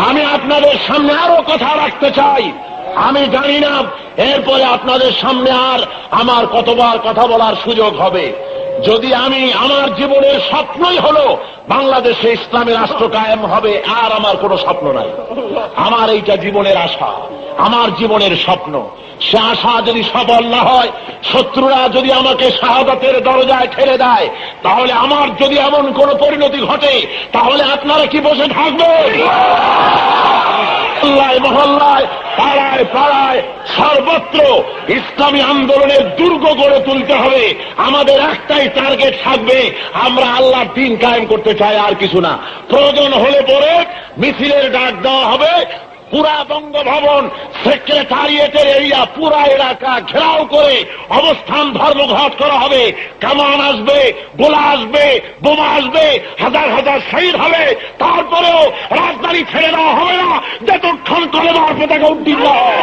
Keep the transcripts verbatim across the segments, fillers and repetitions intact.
আমি আপনাদের সামনে আরো কথা রাখতে চাই। আমি জানি না এরপরে আপনাদের সামনে আর আমার কতবার কথা বলার সুযোগ হবে। যদি আমি আমার জীবনের স্বপ্নই হলো বাংলাদেশে ইসলামী রাষ্ট্র কায়েম হবে, আর আমার কোনো স্বপ্ন নাই। আমার এইটা জীবনের আশা, আমার জীবনের স্বপ্ন। সে আশা যদি সফল না হয়, শত্রুরা যদি আমাকে শাহাদাতের দরজায় ঠেলে দেয়, তাহলে আমার যদি এমন কোন পরিণতি ঘটে, তাহলে আপনারা কি বসে থাকবেন? মহল্লায় মহল্লায়, পাড়ায় পাড়ায়, সর্বত্র ইসলামী আন্দোলনের দুর্গ গড়ে তুলতে হবে। আমাদের একটাই টার্গেট থাকবে, আমরা আল্লাহর দ্বীন কায়েম করতে চাই, আর কিছু না। প্রয়োজন হলে পরে মিছিলের ডাক দেওয়া হবে, পুরা বঙ্গভবন, সেক্রেটারিয়েটের এরিয়া, পুরা এলাকা ঘেরাও করে অবস্থান ধর্মঘট করা হবে। কামান আসবে, গোলা আসবে, বোমা আসবে, হাজার হাজার শহীদ হবে, তারপরেও রাজধানী ছেড়ে দেওয়া হবে না যতক্ষণ কলেমার পতাকা উড্ডীন না হয়।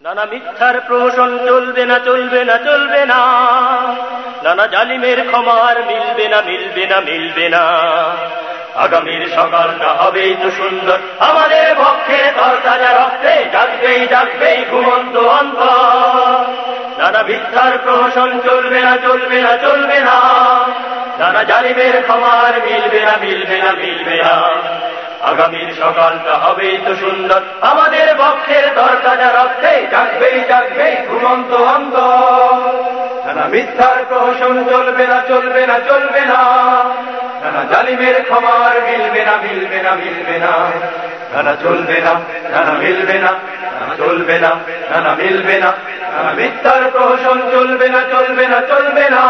নানা মিথ্যার প্রহসন চলবে না চলবে না চলবে না, নানা জালিমের ক্ষমার মিলবে না মিলবে না মিলবে না। আগামীর সকালটা হবেই তো সুন্দর, আমাদের পক্ষে তরতাজা রক্তে জাগবেই জাগবেই ঘুমন্ত অন্তর। নানা মিথ্যার প্রহসন চলবে না চলবে না চলবে না, নানা জালিমের ক্ষমার মিলবে না মিলবে না মিলবে না। আগামীর সকালটা হবেই তো সুন্দর, আমাদের পক্ষের তরতাজা রক্তে জাগবেই জাগবেই ঘুমন্ত অন্তর। নানা মিথ্যার প্রহসন চলবে না চলবে না চলবে না, নানা জালিমের ক্ষমার মিলবে না মিলবে না মিলবে না। নানা চলবে না নানা মিলবে না, নানা চলবে না নানা মিলবে না, নানা মিথ্যার প্রহসন চলবে না চলবে না চলবে না।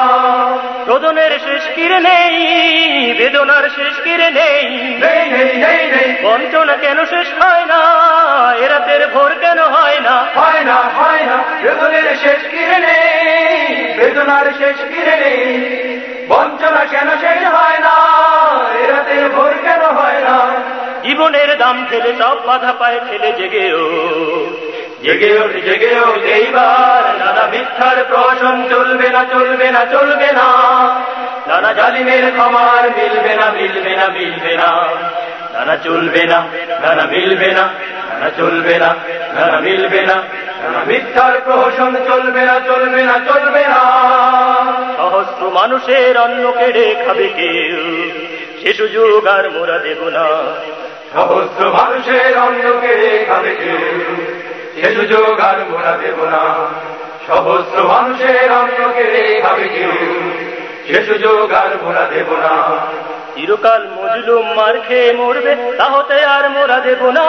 রোদনের শেষ কিরে নেই, বেদনার শেষ কিরে নেই, নেই নেই নেই নেই। বঞ্চনা কেন শেষ হয় না, এ রাতের ভোর কেন হয় না, হয় না হয় না। রোদনের শেষ কিরে নেই, বেদনার শেষ কিরে নেই, বঞ্চনা কেন শেষ হয় না, এ রাতের ভোর কেন হয় না। জীবনের দাম ফেলে সব বাধা পায়ে ফেলে জেগেও জেগে ওঠ জেগে ওঠ এইবার। নানা মিথ্যার প্রহসন চলবে না চলবে না চলবে না, নানা জালিমের ক্ষমার মিলবে না মিলবে না মিলবে না। নানা চলবে না নানা মিলবে না, নানা চলবে না নানা মিলবে না, নানা মিথ্যার প্রহসন চলবে না চলবে না চলবে না। সহস্র মানুষের অন্ন কেড়ে খাবে কেউ, সে সুযোগ আর মোরা দেব না। সহস্র মানুষের অন্ন কেড়ে খাবে কেউ, সে সুযোগ আর মোরা দেব না। সহস্র মানুষের অন্ন কেড়ে খাবে কেউ, সে সুযোগ আর মোরা দেব না। চিরকাল মজলুম মার খেয়ে মরবে, তা হতে আর মোরা দেব না।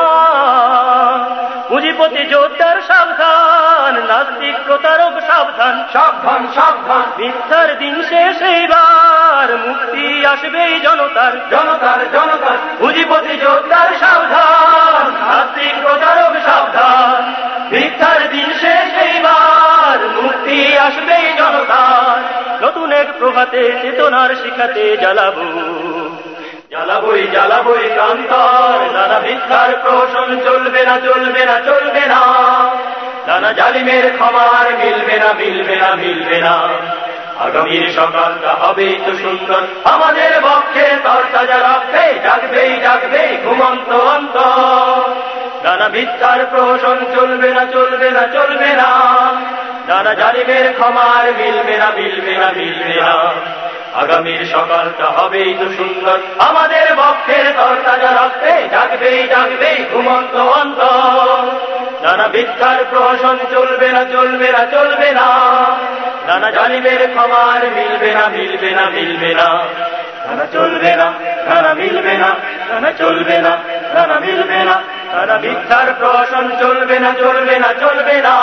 পুঁজিপতি যোদ্ধার সাবধান, নাস্তিক প্রতারক সাবধান সাবধান সাবধান। মিথ্যার দিন শেষ এইবার, মুক্তি আসবেই জনতার জনতার জনতার। পুঁজিপতি যোদ্ধার সাবধান, নাস্তিক প্রতারক সাবধান। মিথ্যার দিন শেষ এইবার, মুক্তি আসবেই জনতার। নতুন এক প্রভাতে চেতনার শিখাতে জ্বালাবো জ্বালাবই জ্বালাবই প্রান্তর। নানা মিথ্যার প্রহসন চলবে না চলবে না চলবে না, নানা জালিমের ক্ষমার মিলবে না মিলবে না মিলবে না। আগামীর সকালটা হবেই তো সুন্দর, আমাদের পক্ষে তরতাজা রক্তে জাগবেই জাগবেই ঘুমন্ত অন্তর। নানা মিথ্যার প্রহসন চলবে না চলবে না চলবে না, নানা জালিমের ক্ষমার মিলবে না মিলবে না মিলবে না। আগামীর সকালটা হবেই তো সুন্দর, আমাদের পক্ষের তরতাজা রক্তে জাগবেই জাগবেই ঘুমন্ত অন্তর। নানা মিথ্যার প্রহসন চলবে না চলবে না চলবে না, নানা জালিমের ক্ষমার মিলবে না মিলবে না মিলবে না। নানা চলবে না নানা মিলবে না, নানা চলবে না নানা মিলবে না, নানা মিথ্যার প্রহসন চলবে না চলবে না চলবে না।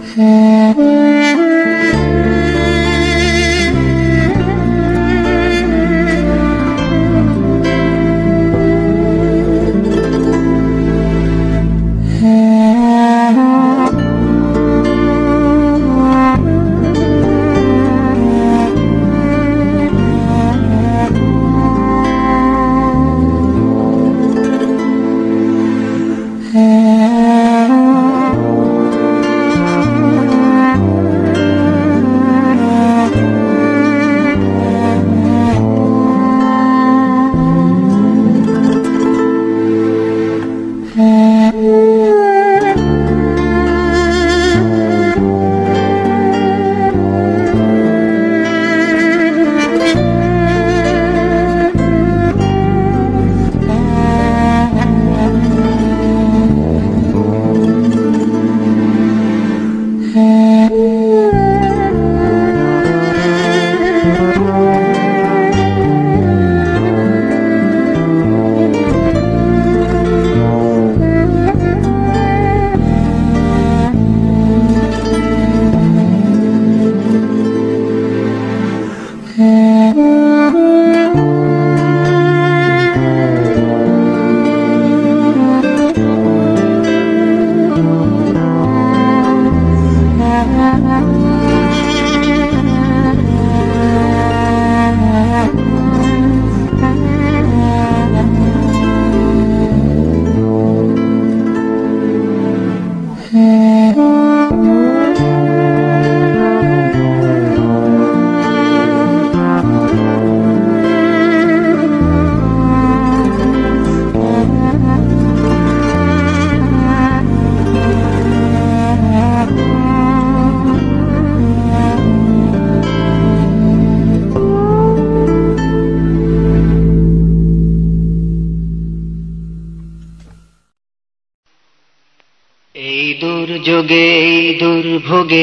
দুর্যোগে এই দুর্ভোগে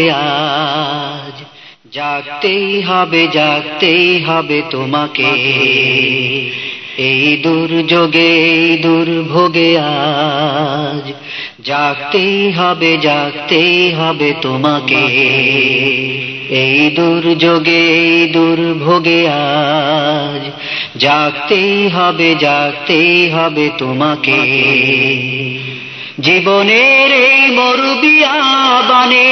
আজ জাগতেই হবে জাগতেই হবে তোমাকে। এই দুর্যোগে এই দুর্ভোগে আজ জাগতেই হবে জাগতেই হবে তোমাকে। এই দুর্যোগে এই দুর্ভোগে আজ জাগতেই হবে জাগতেই হবে তোমাকে। জীবনের এই মরুবিয়াবানে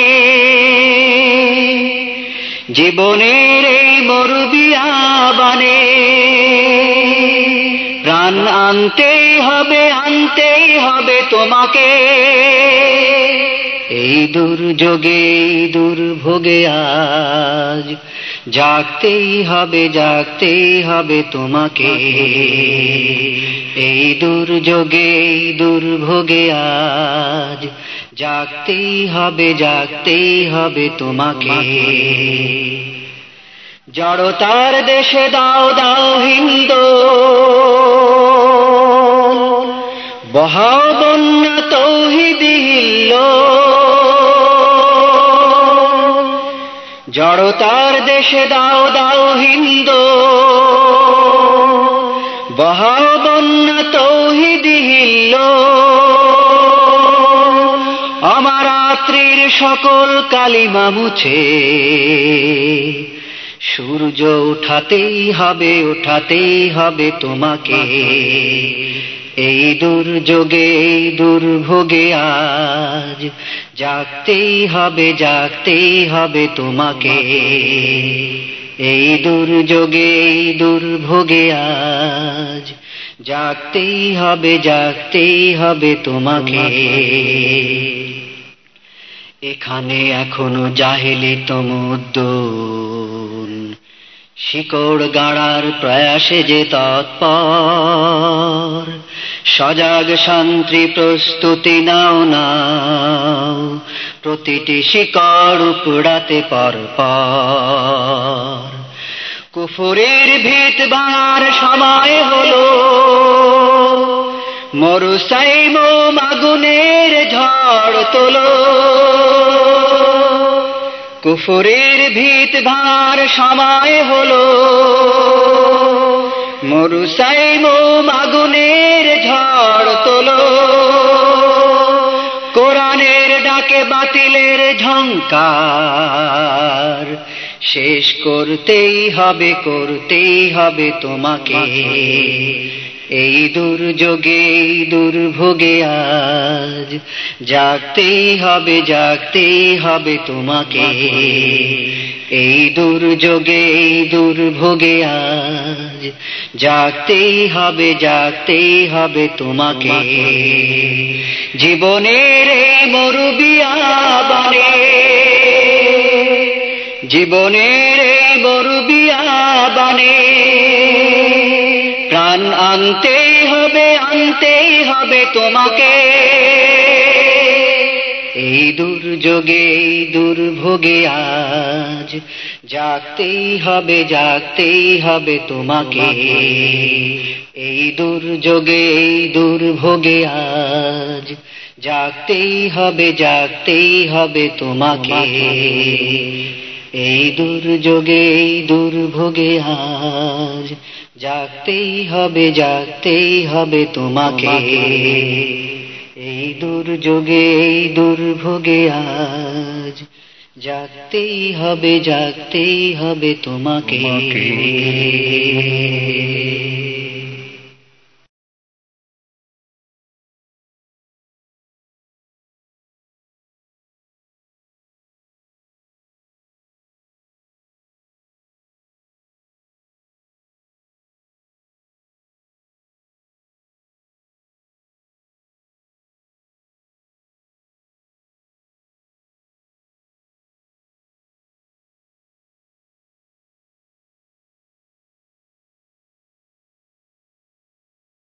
জীবনের এই মরুবিয়াবানে প্রাণ আনতেই হবে আনতেই হবে তোমাকে। এই দুর্যোগে এই দুর্ভোগে আজ জাগতেই হবে জাগতেই হবে তোমাকে। এই দুর্যোগে এই দুর্ভোগে আজ জাগতেই হবে জাগতেই হবে তোমাকে। জড়তার দেশে দাও দাও হিন্দু বহাও বন্যা তৌহিদি হিল্লো। জড়তার দেশে দাও দাও হিন্দু বহাও বন্যা তৌহিদি হিল্লো। অমরাত্রির সকল কালিমা মুছে সূর্য উঠাতেই হবে উঠাতেই হবে তোমাকে। এই দুর্যোগে এই দুর্ভোগে আজ জাগতেই হবে জাগতেই হবে তোমাকে। এই দুর্যোগে এই দুর্ভোগে আজ জাগতেই হবে জাগতেই হবে তোমাকে। এখানে এখনো জাহেলি তমুদ্দুন শিকড় গাড়ার প্রয়াসে যে তৎপর। সজাগ শান্তি প্রস্তুতি নাও নাও প্রতিটি শিকড় উপড়াতে পর পর। কুফরের ভিত ভাঙার সময় হলো মরুসাইম আগুনের ঝড় তোলো। কুফরের ভিত ভাঙার সময় হলো মরুসাইম আগুনের ঝড় তোলো। কোরআনের ডাকে থাকে বাতিলের ঝংকার, শেষ করতেই হবে করতেই হবে তোমাকে। এই দুর্যোগে এই দুর্ভোগে আজ জাগতেই হবে জাগতেই হবে তোমাকে। এই দুর্যোগে এই দুর্ভোগে আজ জাগতেই হবে জাগতেই হবে তোমাকে। জীবনের এই মরুবিয়াবানে জীবনের এই মরুবিয়াবানে প্রাণ আনতেই হবে আনতেই হবে তোমাকে। এই দুর্যোগে এই দুর্ভোগে আজ জাগতেই হবে জাগতেই হবে তোমাকে। এই দুর্যোগে এই দুর্ভোগে আজ জাগতেই হবে জাগতেই হবে তোমাকে। এই দুর্যোগে এই দুর্ভোগে আজ জাগতেই হবে জাগতেই হবে তোমাকে। এই দুর্যোগে এই দুর্ভোগে আজ জাগতেই হবে জাগতেই হবে তোমাকে।